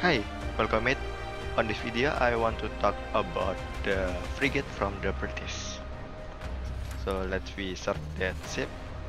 Hi, welcome mate. On this video I want to talk about the frigate from the British. So let's we search that ship.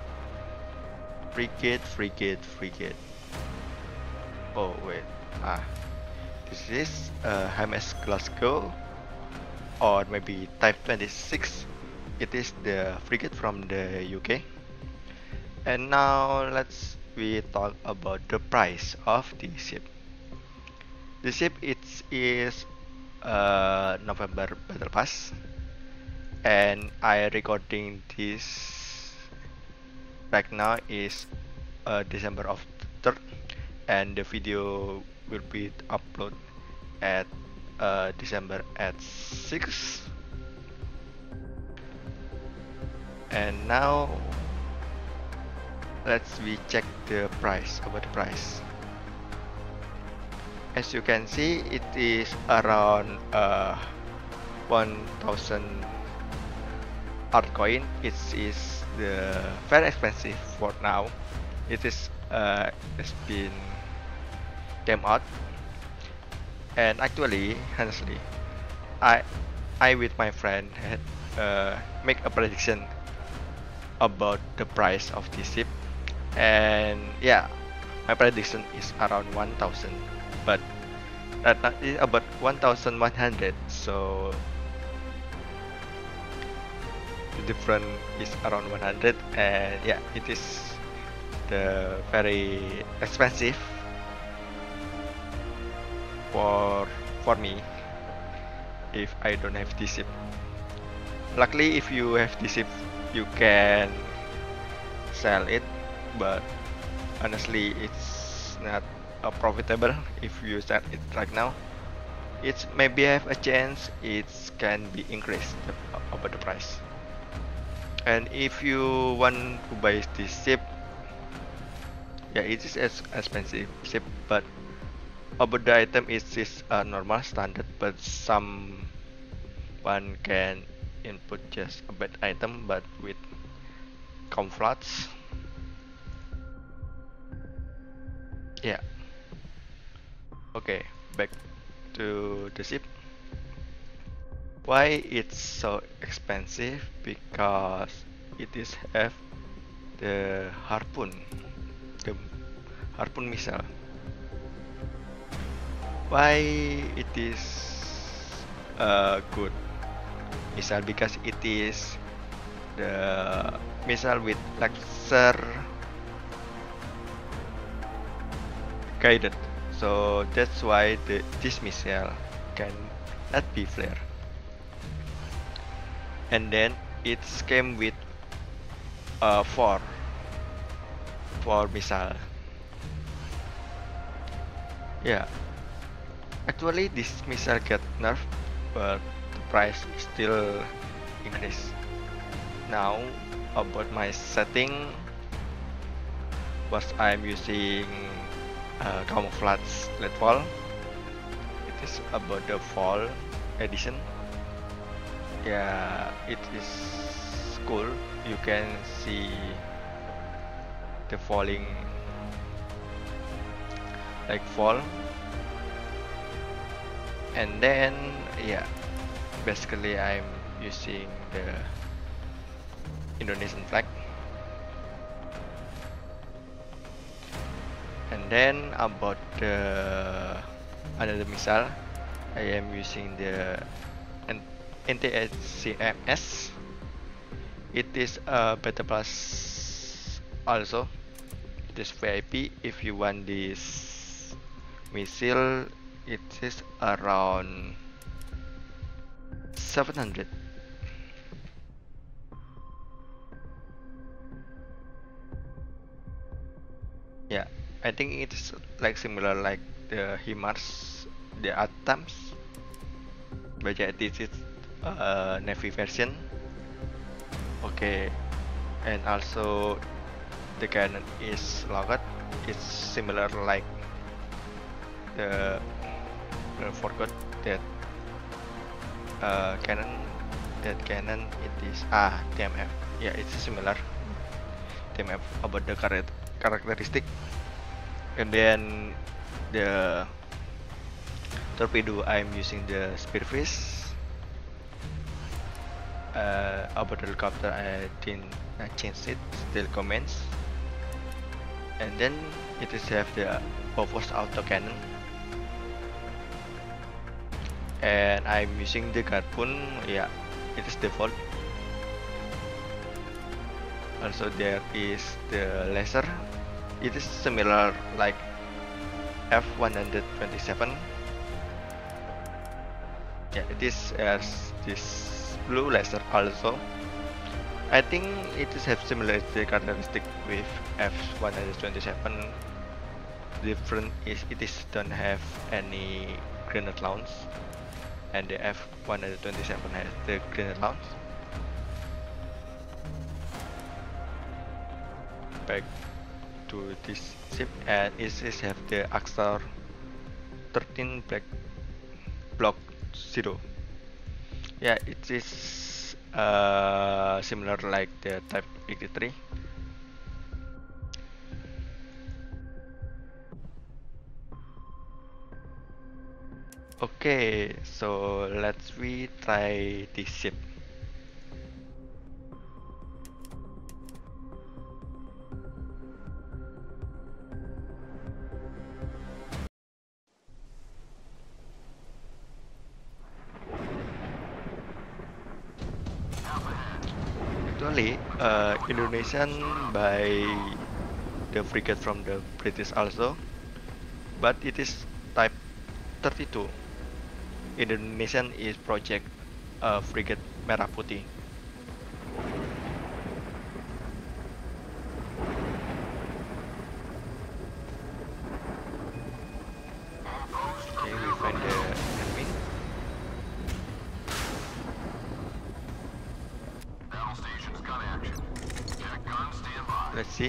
Frigate. Oh wait, this is HMS Glasgow or maybe Type 26. It is the frigate from the UK. And now let's we talk about the price of the ship. The ship is November Battle Pass, and I recording this right now is December of 3rd, and the video will be uploaded at December at 6. And now let's we check the price about the price. As you can see, it is around 1000 art coin. It is the very expensive for now. It is has been came out, and actually, honestly, I with my friend had make a prediction about the price of this ship, and yeah, my prediction is around 1000. But that is about 1100, so the difference is around 100, and yeah, it is the very expensive for me if I don't have this ship. Luckily, if you have this ship, you can sell it, but honestly, it's not profitable if you sell it right now. It's maybe have a chance it can be increased about the price. And if you want to buy this ship, yeah, it is as expensive ship, but about the item it is a normal standard, but someone can input just a bad item but with camouflage. Yeah. Okay, back to the ship. Why it's so expensive? Because it is have the harpoon missile. Why it is a good missile? Because it is the missile with laser guided. So that's why this missile cannot be flare. And then it came with four missile. Yeah, actually this missile get nerfed, but the price still increase. Now about my setting, was I'm using camouflage level. It is about the fall edition. Yeah, it is cool. You can see the falling like fall, and then yeah, basically I'm using the Indonesian flag. And then about the another missile, I am using the NTHCMS. It is a Battle Pass also. It is VIP. If you want this missile, it is around 700. Yeah, I think it is like similar like the HIMARS, the ATAMS, but yeah, this is Navy version. Okay, and also the cannon is locked. It's similar like the I forgot that cannon. That cannon it is TMF. Yeah, it's similar TMF about the characteristic. And then the torpedo, I'm using the Spearfish. About the helicopter, I didn't change it, still commands. And then it is have the Bofors autocannon. And I'm using the Harpoon, yeah, it is default. Also there is the laser. It is similar like F-127. Yeah, it is as this blue laser also. I think it is have similar characteristic with F-127. Different is it is don't have any grenade launch, and the F-127 has the grenade launch. Back to this ship, and it is have the Axar 13 block 0. Yeah, it is similar like the Type 83. Okay, so let's we try this ship. Actually, Indonesian by the frigate from the British also, but it is Type 32. Indonesian is project frigate Merah Putih. Okay, we find the enemy. Let's see.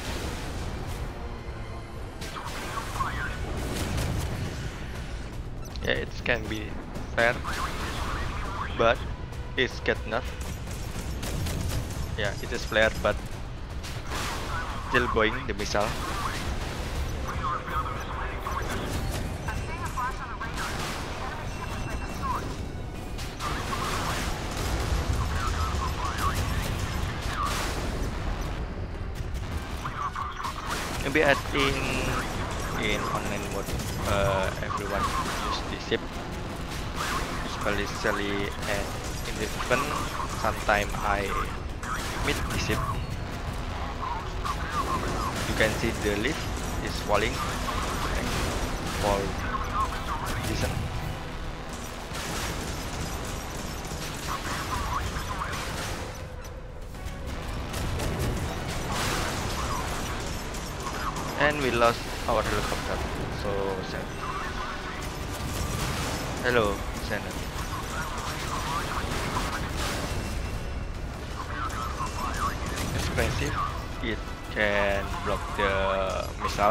Yeah, it can be fair, but it's get nerfed. Yeah, it is flare, but still going the missile. Maybe I think in online mode everyone use the ship, especially in the event. Sometimes I meet the ship. You can see the lift is falling and fall position. And we lost our helicopter, so sad. Hello, Shannon. Expensive, it can block the missile.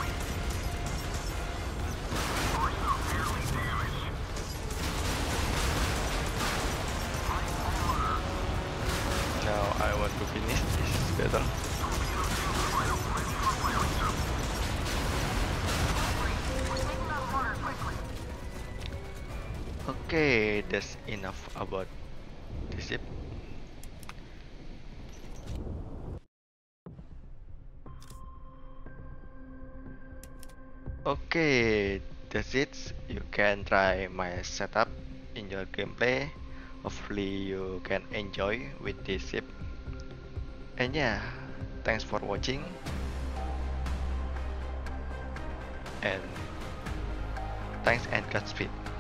Now I want to finish this battle. Okay, that's enough about the ship. Okay, that's it. You can try my setup in your gameplay. Hopefully you can enjoy with this ship. And yeah, thanks for watching. And thanks and Godspeed.